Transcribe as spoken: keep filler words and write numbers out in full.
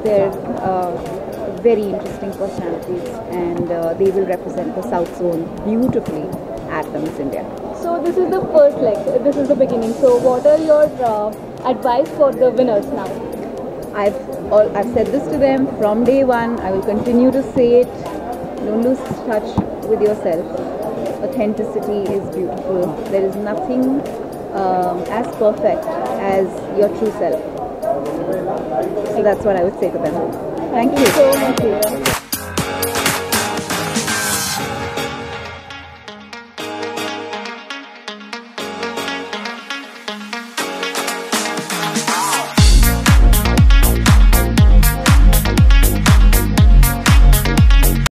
They're uh, very interesting personalities, and uh, they will represent the South Zone beautifully at the Miss India. So this is the first leg, this is the beginning. So what are your uh, advice for the winners now? I've, all, I've said this to them from day one. I will continue to say it. Don't lose touch with yourself. Authenticity is beautiful. There is nothing um, as perfect as your true self. So that's what I would say to them. Thank you so much.